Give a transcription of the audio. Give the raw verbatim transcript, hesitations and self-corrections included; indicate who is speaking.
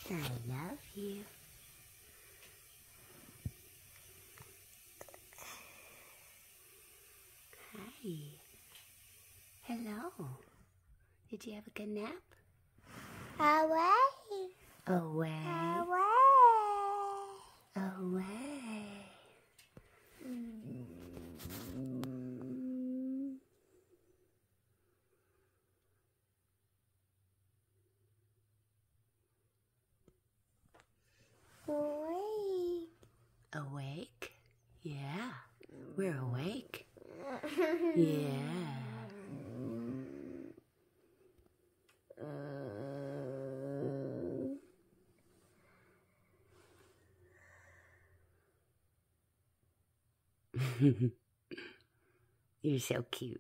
Speaker 1: I love you. Hi. Hello. Did you have a good nap?
Speaker 2: Away.
Speaker 1: Away.
Speaker 2: Away.
Speaker 1: Away.
Speaker 2: Away.
Speaker 1: Awake? Yeah, we're awake. Yeah. You're so cute.